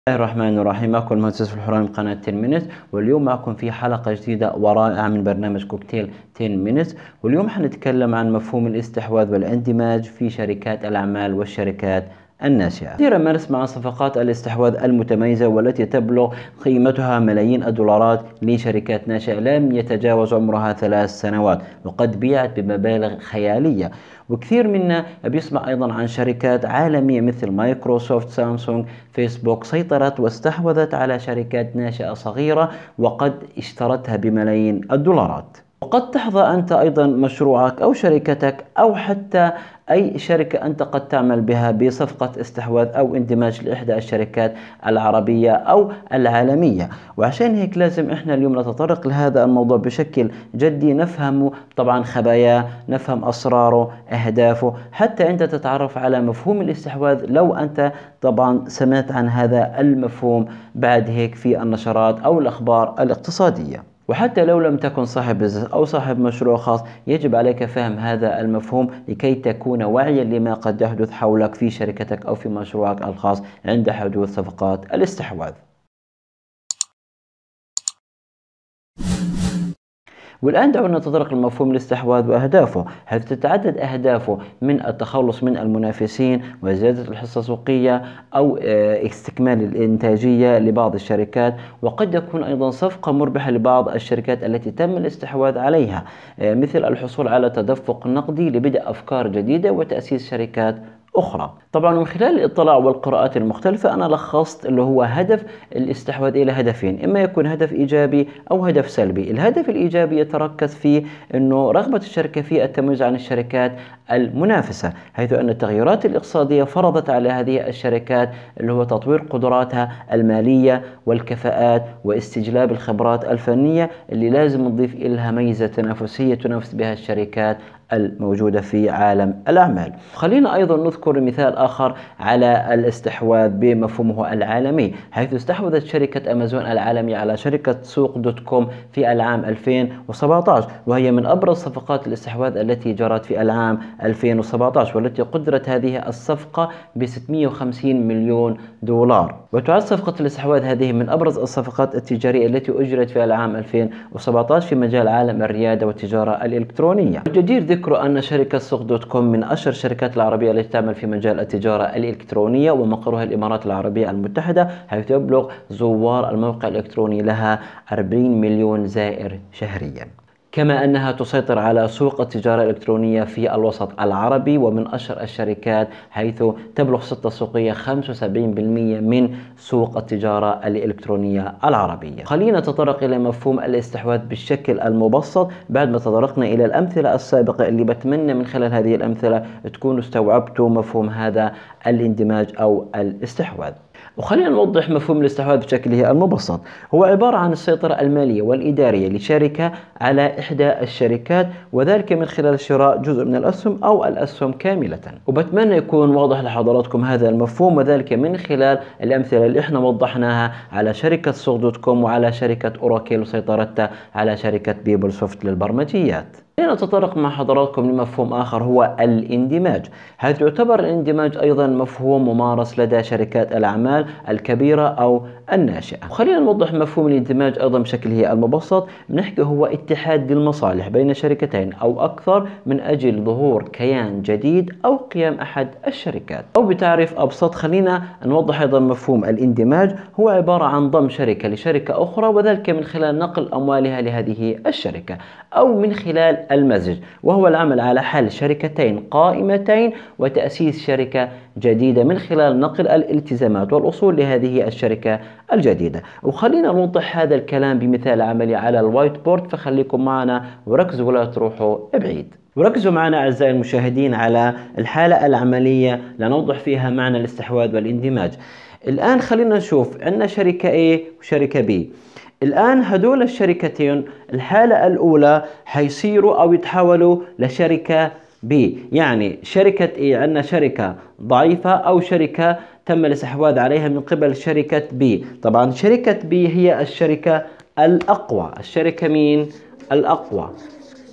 الله الرحمن الرحيم. معكم المهندس في الحرام قناة 10 مينت، واليوم معكم في حلقة جديدة ورائعة من برنامج كوكتيل 10 مينت. واليوم حنتكلم عن مفهوم الاستحواذ والاندماج في شركات الأعمال والشركات الناشئة. كثيرا ما نسمع عن صفقات الاستحواذ المتميزة والتي تبلغ قيمتها ملايين الدولارات لشركات ناشئة لم يتجاوز عمرها 3 سنوات، وقد بيعت بمبالغ خيالية. وكثير منا بيسمع أيضا عن شركات عالمية مثل مايكروسوفت، سامسونج، فيسبوك سيطرت واستحوذت على شركات ناشئة صغيرة وقد اشترتها بملايين الدولارات. وقد تحظى أنت أيضا مشروعك أو شركتك أو حتى أي شركة أنت قد تعمل بها بصفقة استحواذ أو اندماج لإحدى الشركات العربية أو العالمية. وعشان هيك لازم إحنا اليوم نتطرق لهذا الموضوع بشكل جدي، نفهم طبعا خباياه، نفهم أسراره، أهدافه، حتى أنت تتعرف على مفهوم الاستحواذ لو أنت طبعا سمعت عن هذا المفهوم بعد هيك في النشرات أو الأخبار الاقتصادية. وحتى لو لم تكن صاحب بزنس أو صاحب مشروع خاص، يجب عليك فهم هذا المفهوم لكي تكون واعيا لما قد يحدث حولك في شركتك أو في مشروعك الخاص عند حدوث صفقات الاستحواذ. والآن دعونا نتطرق لمفهوم الاستحواذ وأهدافه، حيث تتعدد أهدافه من التخلص من المنافسين وزيادة الحصة السوقية أو استكمال الإنتاجية لبعض الشركات، وقد يكون أيضا صفقة مربحة لبعض الشركات التي تم الاستحواذ عليها، مثل الحصول على تدفق نقدي لبدء أفكار جديدة وتأسيس شركات أخرى. طبعا من خلال الاطلاع والقراءات المختلفة أنا لخصت اللي هو هدف الاستحواذ إلى هدفين، إما يكون هدف إيجابي أو هدف سلبي. الهدف الإيجابي يتركز في أنه رغبة الشركة في التميز عن الشركات المنافسة، حيث أن التغيرات الاقتصادية فرضت على هذه الشركات اللي هو تطوير قدراتها المالية والكفاءات واستجلاب الخبرات الفنية اللي لازم نضيف إلها ميزة تنافسية تنافس بها الشركات الموجودة في عالم الأعمال. خلينا أيضا نذكر مثال آخر على الاستحواذ بمفهومه العالمي، حيث استحوذت شركة أمازون العالمية على شركة سوق دوت كوم في العام 2017، وهي من أبرز صفقات الاستحواذ التي جرت في العام 2017، والتي قدرت هذه الصفقة ب 650 مليون دولار. وتعد صفقة الاستحواذ هذه من أبرز الصفقات التجارية التي أجرت في العام 2017 في مجال عالم الريادة والتجارة الإلكترونية. الجدير ذكر أن شركة سوق دوت كوم من أشهر الشركات العربية التي تعمل في مجال التجارة الإلكترونية، ومقرها الإمارات العربية المتحدة، حيث يبلغ زوار الموقع الإلكتروني لها 40 مليون زائر شهريا. كما أنها تسيطر على سوق التجارة الإلكترونية في الوسط العربي، ومن أشهر الشركات حيث تبلغ حصتها السوقية 75% من سوق التجارة الإلكترونية العربية. خلينا نتطرق إلى مفهوم الاستحواذ بالشكل المبسط بعد ما تطرقنا إلى الأمثلة السابقة، اللي بتمنى من خلال هذه الأمثلة تكونوا استوعبتوا مفهوم هذا الاندماج أو الاستحواذ. وخلينا نوضح مفهوم الاستحواذ بشكله المبسط. هو عبارة عن السيطرة المالية والإدارية لشركة على إحدى الشركات، وذلك من خلال شراء جزء من الأسهم أو الأسهم كاملة. وبتمنى يكون واضح لحضراتكم هذا المفهوم، وذلك من خلال الأمثلة اللي احنا وضحناها على شركة سوق دوت كوم وعلى شركة أوراكل وسيطرتها على شركة بيبل سوفت للبرمجيات. نتطرق مع حضراتكم لمفهوم آخر هو الاندماج، حيث يعتبر الاندماج أيضا مفهوم ممارس لدى شركات الأعمال الكبيرة أو الناشئة. خلينا نوضح مفهوم الاندماج أيضا بشكله المبسط. بنحكي هو اتحاد للمصالح بين شركتين أو أكثر من أجل ظهور كيان جديد أو قيام أحد الشركات. أو بتعريف أبسط خلينا نوضح أيضا مفهوم الاندماج. هو عبارة عن ضم شركة لشركة أخرى، وذلك من خلال نقل أموالها لهذه الشركة، أو من خلال المزج، وهو العمل على حل شركتين قائمتين وتأسيس شركة جديدة من خلال نقل الالتزامات والأصول لهذه الشركة الجديدة. وخلينا نوضح هذا الكلام بمثال عملي على الوايت بورد، فخليكم معنا وركزوا ولا تروحوا بعيد. وركزوا معنا أعزائي المشاهدين على الحالة العملية لنوضح فيها معنى الاستحواذ والاندماج. الآن خلينا نشوف عندنا شركة A وشركة B. الآن هدول الشركتين الحالة الأولى حيصيروا أو يتحولوا لشركة B، يعني شركة A عندنا شركة ضعيفة أو شركة تم الاستحواذ عليها من قبل شركة B. طبعا شركة B هي الشركة الأقوى. الشركة مين؟ الأقوى.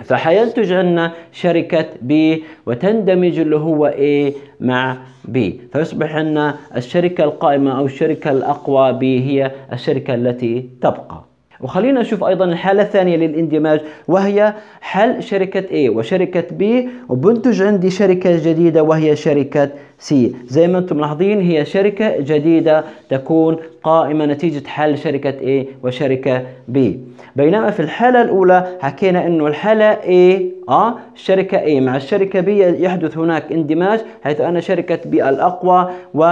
فحينتج عنا شركة B وتندمج اللي هو A مع B، فيصبح عنا الشركة القائمة أو الشركة الأقوى B هي الشركة التي تبقى. وخلينا نشوف أيضا الحالة الثانية للاندماج، وهي حل شركة A وشركة B وبنتج عندي شركة جديدة وهي شركة C. زي ما أنتم ملاحظين هي شركة جديدة تكون قائمة نتيجة حل شركة A وشركة B. بينما في الحالة الأولى حكينا أنه الحالة A الشركة A مع الشركة B يحدث هناك اندماج، حيث أن شركة B الأقوى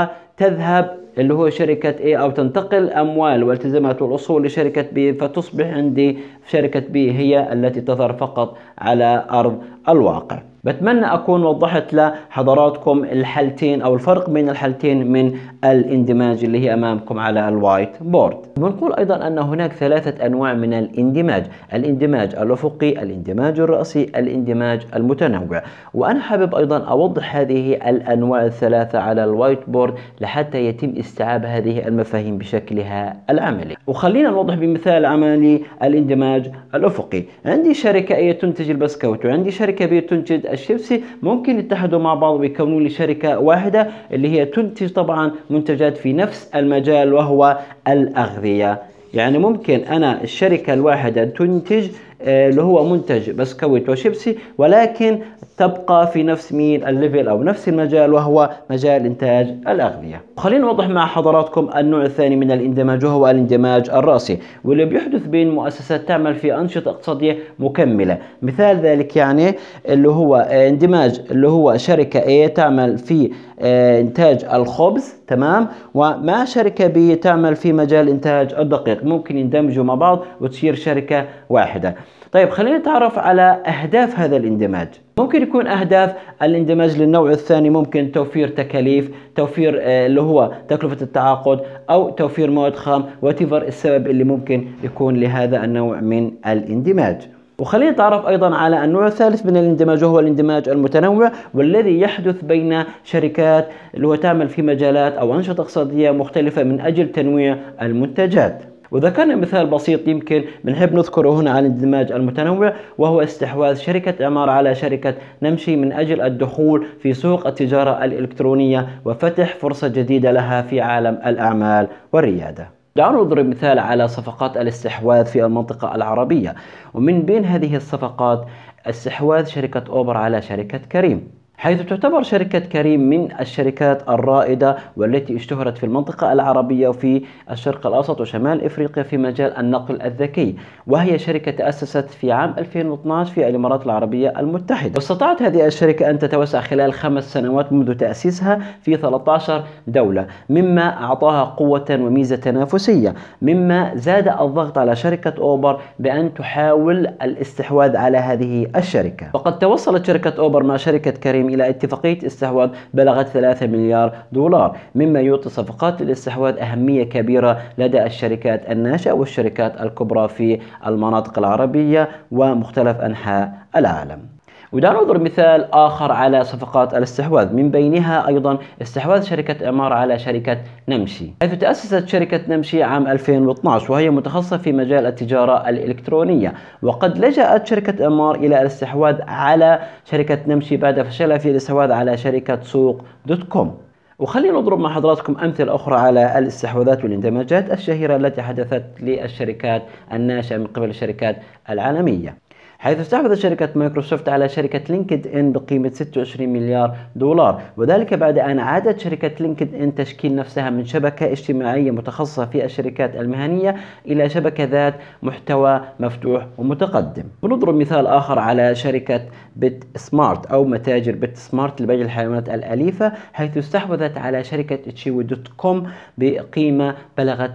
وتذهب اللي هو شركة A أو تنتقل أموال والتزامات والأصول لشركة B، فتصبح عندي شركة B هي التي تظهر فقط على أرض الواقع. بتمنى أكون وضحت لحضراتكم الحالتين أو الفرق بين الحالتين من الاندماج اللي هي أمامكم على الوايت بورد. بنقول أيضا أن هناك 3 أنواع من الاندماج: الاندماج الأفقي، الاندماج الرأسي، الاندماج المتنوع. وأنا حابب أيضا أوضح هذه الأنواع ال3 على الوايت بورد لحتى يتم استيعاب هذه المفاهيم بشكلها العملي. وخلينا نوضح بمثال عملي الاندماج الأفقي. عندي شركة A تنتج البسكوت وعندي شركة B تنتج الشيبسي، ممكن يتحدوا مع بعض ويكونوا لي شركة واحدة اللي هي تنتج طبعا منتجات في نفس المجال وهو الأغذية. يعني ممكن أنا الشركة الواحدة تنتج اللي هو منتج بسكويت وشيبسي، ولكن تبقى في نفس الليفل أو نفس المجال وهو مجال إنتاج الأغذية. خلينا نوضح مع حضراتكم النوع الثاني من الاندماج وهو الاندماج الرأسي، واللي بيحدث بين مؤسسات تعمل في أنشطة اقتصادية مكملة. مثال ذلك يعني اللي هو اندماج اللي هو شركة A تعمل في إنتاج الخبز، تمام، ومع شركة B تعمل في مجال إنتاج الدقيق، ممكن يندمجوا مع بعض وتصير شركة واحدة. طيب خلينا نتعرف على أهداف هذا الاندماج. ممكن يكون أهداف الاندماج للنوع الثاني ممكن توفير تكاليف، توفير اللي هو تكلفة التعاقد، أو توفير مواد خام، وتفر السبب اللي ممكن يكون لهذا النوع من الاندماج. وخلينا نتعرف أيضا على النوع الثالث من الاندماج وهو الاندماج المتنوع، والذي يحدث بين شركات اللي هو تعمل في مجالات أو أنشطة اقتصادية مختلفة من أجل تنويع المنتجات. وذكرنا مثال بسيط يمكن بنحب نذكره هنا عن الاندماج المتنوع، وهو استحواذ شركة إعمار على شركة نمشي من أجل الدخول في سوق التجارة الإلكترونية وفتح فرصة جديدة لها في عالم الأعمال والريادة. دعونا نضرب مثال على صفقات الاستحواذ في المنطقة العربية، ومن بين هذه الصفقات استحواذ شركة أوبر على شركة كريم، حيث تعتبر شركة كريم من الشركات الرائدة والتي اشتهرت في المنطقة العربية وفي الشرق الأوسط وشمال إفريقيا في مجال النقل الذكي، وهي شركة تأسست في عام 2012 في الإمارات العربية المتحدة. واستطاعت هذه الشركة أن تتوسع خلال 5 سنوات منذ تأسيسها في 13 دولة، مما أعطاها قوة وميزة تنافسية، مما زاد الضغط على شركة أوبر بأن تحاول الاستحواذ على هذه الشركة. وقد توصلت شركة أوبر مع شركة كريم إلى اتفاقية استحواذ بلغت 3 مليار دولار، مما يعطي صفقات الاستحواذ أهمية كبيرة لدى الشركات الناشئة والشركات الكبرى في المناطق العربية ومختلف أنحاء العالم. ودعنا نضرب مثال آخر على صفقات الاستحواذ، من بينها أيضا استحواذ شركة إعمار على شركة نمشي، حيث تأسست شركة نمشي عام 2012 وهي متخصصة في مجال التجارة الإلكترونية. وقد لجأت شركة إعمار إلى الاستحواذ على شركة نمشي بعد فشلها في الاستحواذ على شركة سوق دوت كوم. وخلينا نضرب مع حضراتكم أمثلة أخرى على الاستحواذات والاندماجات الشهيرة التي حدثت للشركات الناشئة من قبل الشركات العالمية، حيث استحوذت شركة مايكروسوفت على شركة لينكد إن بقيمة 26 مليار دولار، وذلك بعد أن عادت شركة لينكد إن تشكيل نفسها من شبكة اجتماعية متخصصة في الشركات المهنية إلى شبكة ذات محتوى مفتوح ومتقدم. ونضرب مثال آخر على شركة بيت سمارت أو متاجر بيت سمارت لبيع الحيوانات الأليفة، حيث استحوذت على شركة تشيوي دوت كوم بقيمة بلغت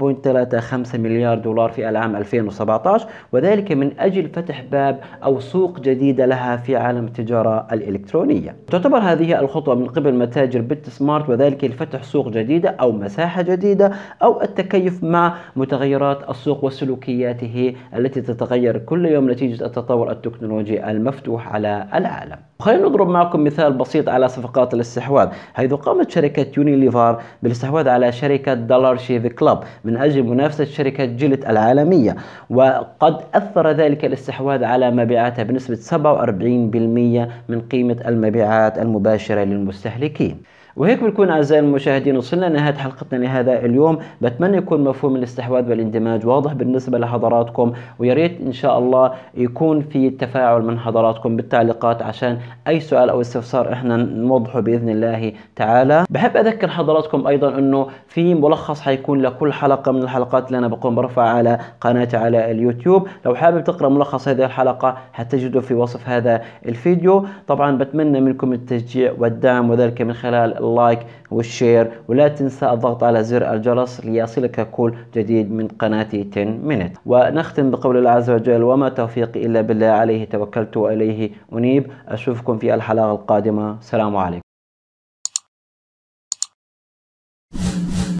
3.35 مليار دولار في العام 2017، وذلك من أجل فتح باب أو سوق جديدة لها في عالم التجارة الإلكترونية. تعتبر هذه الخطوة من قبل متاجر بيت سمارت وذلك لفتح سوق جديدة أو مساحة جديدة أو التكيف مع متغيرات السوق وسلوكياته التي تتغير كل يوم نتيجة التطور التكنولوجي المفتوح على العالم. خلينا نضرب معكم مثال بسيط على صفقات الاستحواذ، حيث قامت شركة يونيليفر بالاستحواذ على شركة دولار شيف كلوب من أجل منافسة شركة جيلت العالمية، وقد أثر ذلك الاستحواذ تساعد على مبيعاتها بنسبة 47% من قيمة المبيعات المباشرة للمستهلكين. وهيك بنكون أعزائي المشاهدين وصلنا لنهاية حلقتنا لهذا اليوم. بتمنى يكون مفهوم الاستحواذ والاندماج واضح بالنسبة لحضراتكم، ويا ريت إن شاء الله يكون في تفاعل من حضراتكم بالتعليقات عشان أي سؤال أو استفسار إحنا نوضحه بإذن الله تعالى. بحب أذكر حضراتكم أيضا إنه في ملخص حيكون لكل حلقة من الحلقات اللي أنا بقوم برفعها على قناتي على اليوتيوب. لو حابب تقرأ ملخص هذه الحلقة حتجده في وصف هذا الفيديو. طبعا بتمنى منكم التشجيع والدعم، وذلك من خلال اللايك والشير، ولا تنسى الضغط على زر الجرس ليصلك كل جديد من قناتي 10 مينت. ونختم بقول الله عز وجل: وما توفيقي إلا بالله، عليه توكلت وإليه أنيب. أشوفكم في الحلقة القادمة. سلام عليكم.